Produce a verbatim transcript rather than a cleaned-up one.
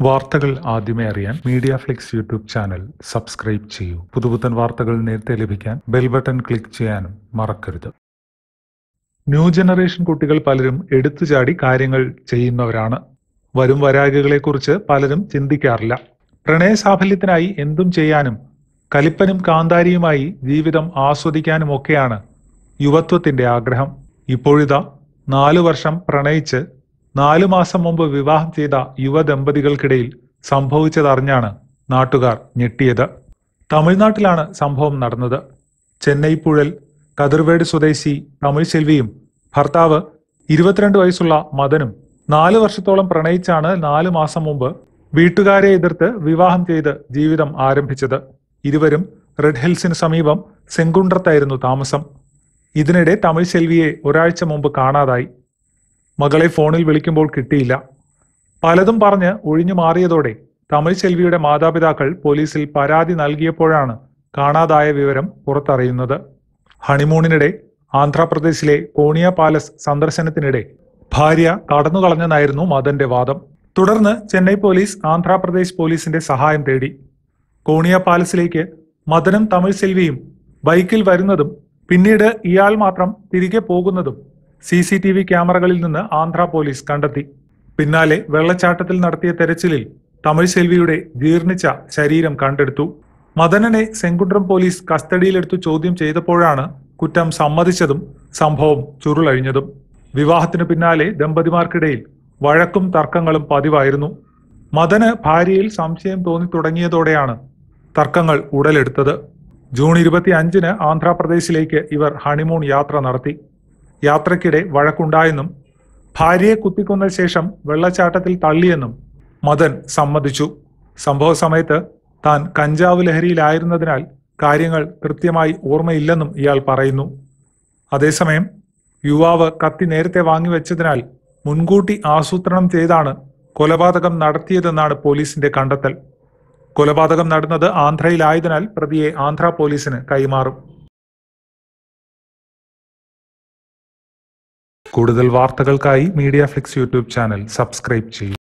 വാർത്തകൾ ആദ്യമേ അറിയാൻ media flix YouTube channel subscribe ചെയ്യൂ. പുതുപുത്തൻ വാർത്തകൾ നേരത്തെ ലഭിക്കാൻ ബെൽ ബട്ടൺ ക്ലിക്ക് ചെയ്യാനും മറക്കരുത്. ന്യൂ ജനറേഷൻ കുട്ടികൾ പലരും എടുത്തുചാടി കാര്യങ്ങൾ ചെയ്യുന്നവരാണ്. വരും വരായികളെക്കുറിച്ച് പലരും ചിന്തിക്കാറില്ല. പ്രണയ സാഫല്യത്തിനായി എന്തും ചെയ്യാനും കലിപ്പനും കാന്താരിയുമായി ജീവിതം ആസ്വദിക്കാനുമൊക്കെയാണ് യുവത്വത്തിന്റെ ആഗ്രഹം. ഇപ്പോഴിതാ നാലു വർഷം പ്രണയിച്ച് നാലു മാസം മുമ്പ് വിവാഹം ചെയ്ത യുവദമ്പതികൾക്കിടയിൽ സംഭവിച്ചതറിഞ്ഞാണ് നാട്ടുകാർ ഞെട്ടിയത്. തമിഴ്നാട്ടിലാണ് സംഭവം നടന്നത്. ചെന്നൈ പുഴൽ കതിർവേട് സ്വദേശി തമിഴ് സെൽവിയും ഭർത്താവ് ഇരുപത്തിരണ്ട് വയസ്സുള്ള മദനും നാലു വർഷത്തോളം പ്രണയിച്ചാണ് നാലു മാസം മുമ്പ് വീട്ടുകാരെ എതിർത്ത് വിവാഹം ചെയ്ത് ജീവിതം ആരംഭിച്ചത്. ഇരുവരും റെഡ് ഹിൽസിന് സമീപം സെങ്കുണ്ട്രത്തായിരുന്നു താമസം. ഇതിനിടെ തമിഴ് സെൽവിയെ ഒരാഴ്ച മുമ്പ് കാണാതായി. മകളെ ഫോണിൽ വിളിക്കുമ്പോൾ കിട്ടിയില്ല. പലതും പറഞ്ഞ് ഒഴിഞ്ഞു മാറിയതോടെ തമിഴ് സെൽവിയുടെ മാതാപിതാക്കൾ പോലീസിൽ പരാതി നൽകിയപ്പോഴാണ് കാണാതായ വിവരം പുറത്തറിയുന്നത്. ഹണിമൂണിനിടെ ആന്ധ്രാപ്രദേശിലെ കോണിയ പാലസ് സന്ദർശനത്തിനിടെ ഭാര്യ കടന്നുകളഞ്ഞെന്നായിരുന്നു മദന്റെ വാദം. തുടർന്ന് ചെന്നൈ പോലീസ് ആന്ധ്രാപ്രദേശ് പോലീസിന്റെ സഹായം തേടി. കോണിയ പാലസിലേക്ക് മദനും തമിഴ് സെൽവിയും ബൈക്കിൽ വരുന്നതും പിന്നീട് ഇയാൾ മാത്രം തിരികെ പോകുന്നതും സി സി ടി വി ക്യാമറകളിൽ നിന്ന് ആന്ധ്ര പോലീസ് കണ്ടെത്തി. പിന്നാലെ വെള്ളച്ചാട്ടത്തിൽ നടത്തിയ തെരച്ചിലിൽ തമിഴ് സെൽവിയുടെ ജീർണിച്ച ശരീരം കണ്ടെടുത്തു. മദനനെ സെങ്കുണ്ട്രം പോലീസ് കസ്റ്റഡിയിലെടുത്തു ചോദ്യം ചെയ്തപ്പോഴാണ് കുറ്റം സമ്മതിച്ചതും സംഭവം ചുരുളഴിഞ്ഞതും. വിവാഹത്തിനു പിന്നാലെ ദമ്പതിമാർക്കിടയിൽ വഴക്കും തർക്കങ്ങളും പതിവായിരുന്നു. മദന് ഭാര്യയിൽ സംശയം തോന്നി തുടങ്ങിയതോടെയാണ് തർക്കങ്ങൾ ഉടലെടുത്തത്. ജൂൺ ഇരുപത്തി അഞ്ചിന് ആന്ധ്രാപ്രദേശിലേക്ക് ഇവർ ഹണിമൂൺ യാത്ര നടത്തി. യാത്രക്കിടെ വഴക്കുണ്ടായെന്നും ഭാര്യയെ കുത്തിക്കൊന്ന ശേഷം വെള്ളച്ചാട്ടത്തിൽ തള്ളിയെന്നും മദൻ സമ്മതിച്ചു. സംഭവ സമയത്ത് താൻ കഞ്ചാവ് ലഹരിയിലായിരുന്നതിനാൽ കാര്യങ്ങൾ കൃത്യമായി ഓർമ്മയില്ലെന്നും ഇയാൾ പറയുന്നു. അതേസമയം യുവാവ് കത്തി നേരത്തെ വാങ്ങിവെച്ചതിനാൽ മുൻകൂട്ടി ആസൂത്രണം ചെയ്താണ് കൊലപാതകം നടത്തിയതെന്നാണ് പോലീസിന്റെ കണ്ടെത്തൽ. കൊലപാതകം നടന്നത് ആന്ധ്രയിലായതിനാൽ പ്രതിയെ ആന്ധ്ര പോലീസിന് കൈമാറും. കൂടുതൽ വാർത്തകൾക്കായി media flix YouTube channel subscribe ചെയ്യൂ.